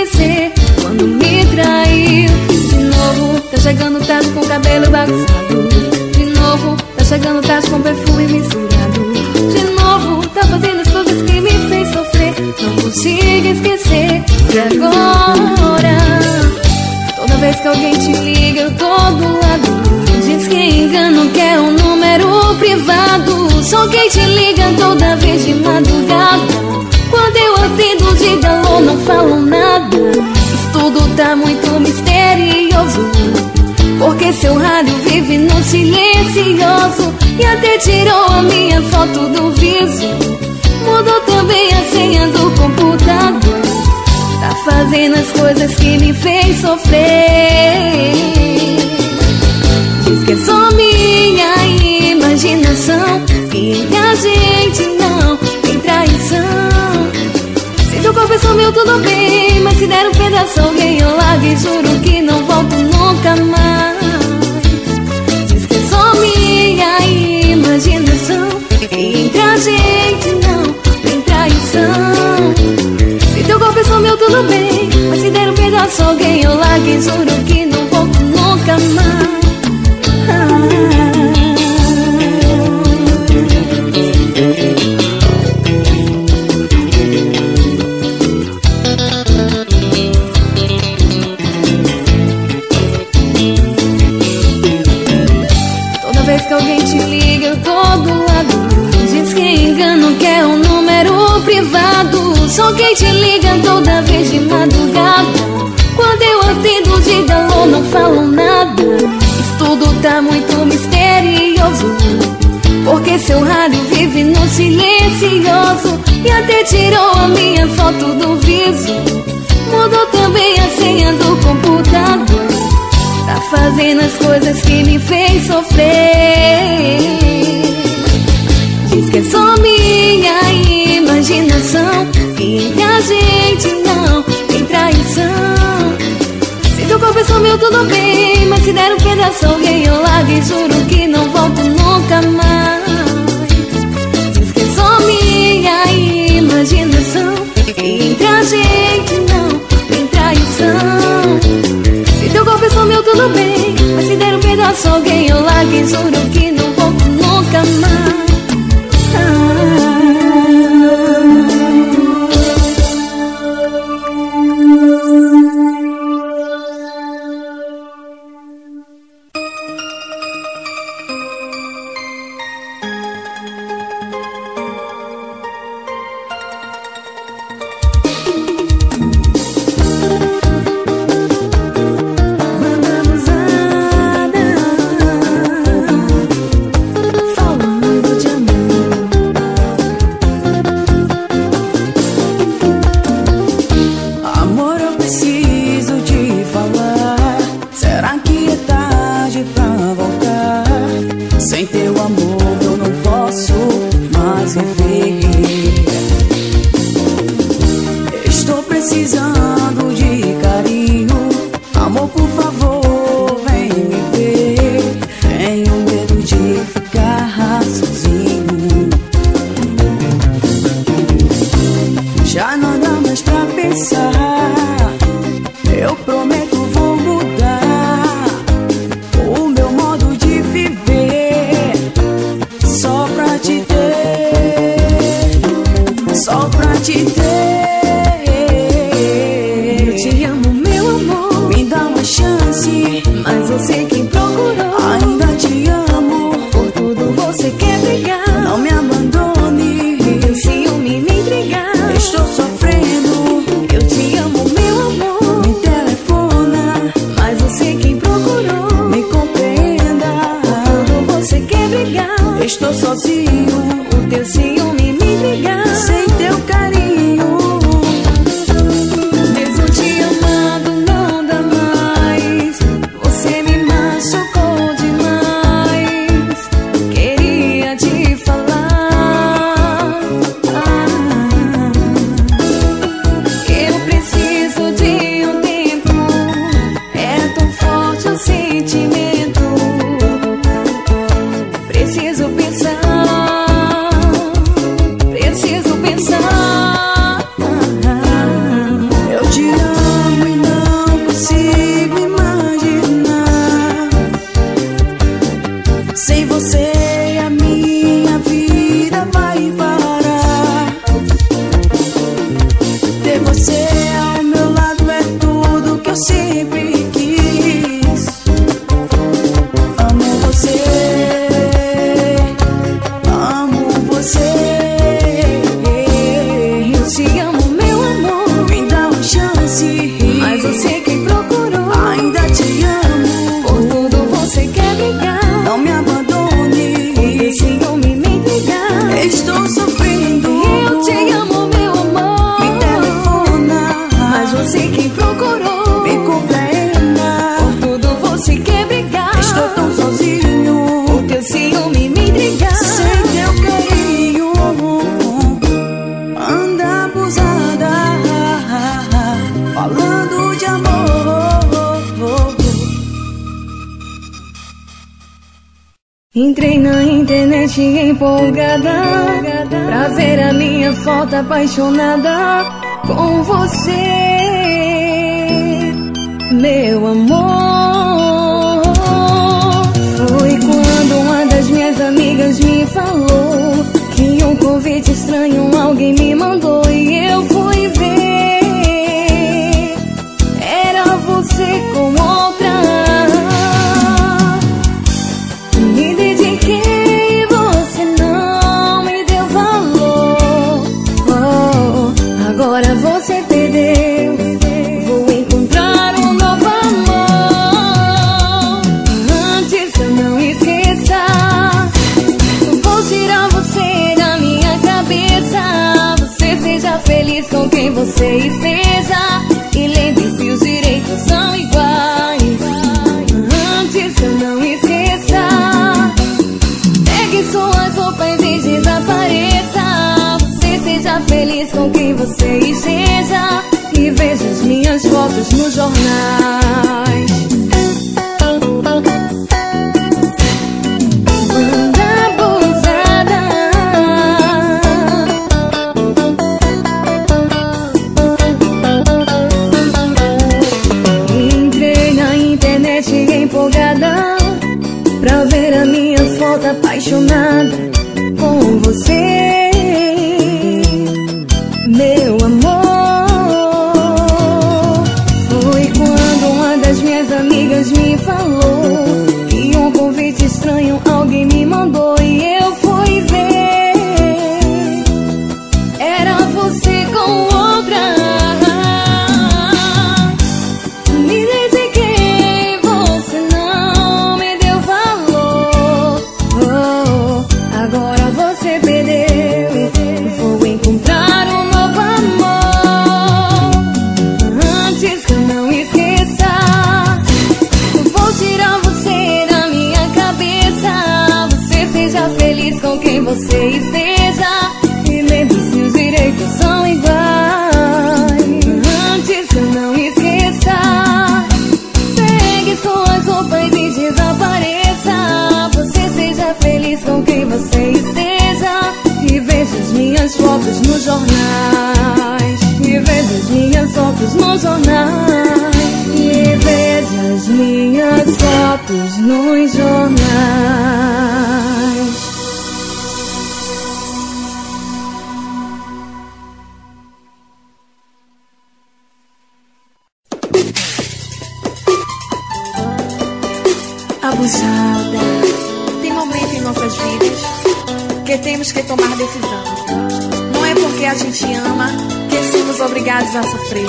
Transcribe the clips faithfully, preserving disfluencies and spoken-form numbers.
esquecer quando me traiu. De novo, tá chegando tarde com o cabelo bagunçado. De novo, tá chegando tarde com perfume misturado. De novo, tá fazendo as coisas que me fez sofrer. Não consigo esquecer. E agora, toda vez que alguém te liga eu tô do lado. Diz que engano, que é um número privado. Só quem te liga toda vez de madrugada. Quando eu atendo de alô não falam nada. Isso tudo tá muito misterioso, porque seu rádio vive no silencioso. E até tirou a minha foto do viso. Mudou também a senha do computador. Tá fazendo as coisas que me fez sofrer. Diz que é só minha imaginação, que entre a gente não tem traição. Se teu corpo é só meu, tudo bem, mas se der um pedaço alguém eu largo e juro que não volto nunca mais. Diz que é só minha imaginação, que entre a gente não tem traição. Se teu corpo é só meu, tudo bem, mas se der um pedaço alguém eu largo e juro que não volto nunca mais. Toda vez que alguém te liga eu tô do lado. Diz que engano, que é um número privado. Só quem te liga toda vez de madrugada. Quando eu atendo de alô não falam nada. Tudo tá muito misterioso, porque seu rádio vive no silencioso. E até tirou a minha foto do viso. Mudou também a senha do computador. Tá fazendo as coisas que me fez sofrer. Diz que é só minha imaginação, que entre a gente não tem traição. Teu corpo é só meu, tudo bem, mas se der um pedaço alguém eu largo e juro que não volto nunca mais. Diz que é só minha imaginação, que entre a gente não tem traição. Se teu corpo é só meu, tudo bem, mas se der um pedaço alguém eu largo e juro que não volto nunca mais. Ah. Só pra te ter. Entrei na internet empolgada pra ver a minha foto apaixonada com você, meu amor. Foi quando uma das minhas amigas me falou que um convite estranho alguém me mandou, e eu fui ver, era você com outra. Me dediquei e você não me deu valor. Oh, agora você perdeu, vou encontrar um novo amor. Antes que eu não esqueça, vou tirar você da minha cabeça. Você seja feliz com quem você esteja, e lembre-se, os direitos são iguais. Antes que eu não esqueça, pegue suas roupas e desapareça. Você seja feliz com quem você esteja, e veja as minhas fotos nos jornais. Empolgada pra ver a minha foto apaixonada com você, meu amor. Foi quando uma das minhas amigas me falou que um convite estranho alguém me mandou, e eu fui ver, era você com outra. Com quem você esteja, e lembre-se, os direitos são iguais. Antes que eu não esqueça, pegue suas roupas e desapareça. Você seja feliz com quem você esteja, e veja as minhas fotos nos jornais. E veja as minhas fotos nos jornais. E veja as minhas fotos nos jornais. Abusada, tem momento em nossas vidas que temos que tomar decisão. Não é porque a gente ama que somos obrigados a sofrer.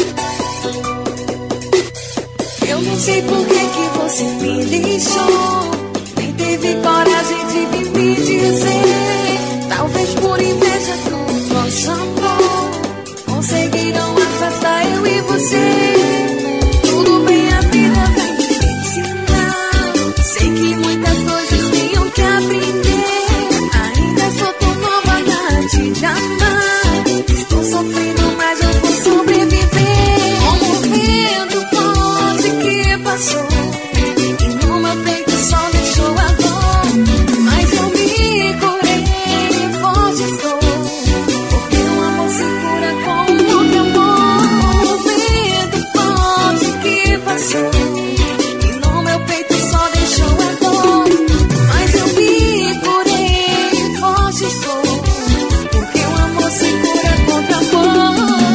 Eu não sei por que que você me deixou, nem teve coragem de vir me dizer. Talvez por inveja do nosso amor conseguiram afastar eu e você. Tudo bem, a vida vai me ensinar. Sei que muitas coisas tenho que aprender. Ainda sou tão nova na arte de amar. Estou sofrendo, mas eu vou sobreviver. Como o vento forte que passou, e no meu peito só deixou a dor. Mas eu me curei, forte estou, porque o amor se cura com outro amor. O vento forte que passou, e no meu peito só deixou a dor. Mas eu me curei, forte estou, porque o amor se cura contra amor.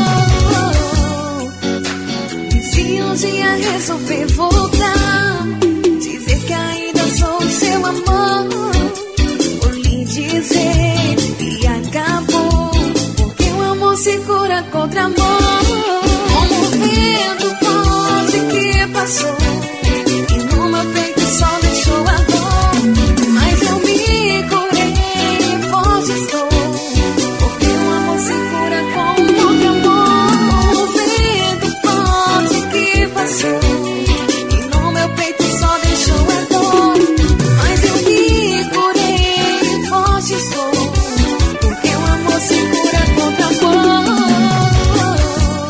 E se um dia resolver voltar, dizer que ainda sou seu amor, vou lhe dizer que acabou, porque o amor se cura contra amor. Como o vento forte que passou, e no meu peito só deixou a dor. Mas eu me curei, forte estou, porque o amor se cura com outro amor. O vento forte que passou, e no meu peito só deixou a dor. Mas eu me curei, forte estou, porque o amor se cura contra amor.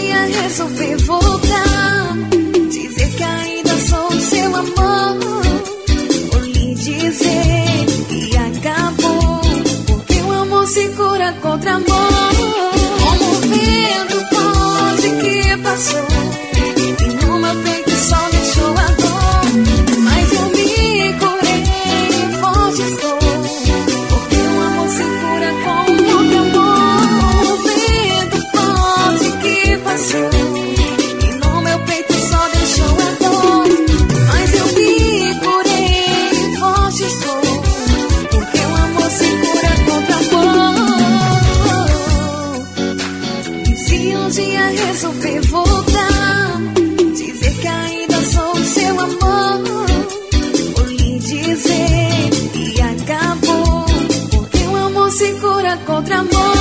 dia resolver voltar, dizer que ainda sou seu amor, ou lhe dizer que acabou, porque o amor se cura contra amor. Como o vento forte que passou e no meu peito só deixou a dor, mas eu me curei e forte estou, porque o amor se cura com outro amor. O vento forte que passou e no meu peito só deixou a dor, mas eu me curei e forte estou, porque o amor se cura contra amor. E se um dia resolver voltar, dizer que ainda sou seu amor, ou lhe dizer que acabou, porque o amor se cura contra amor.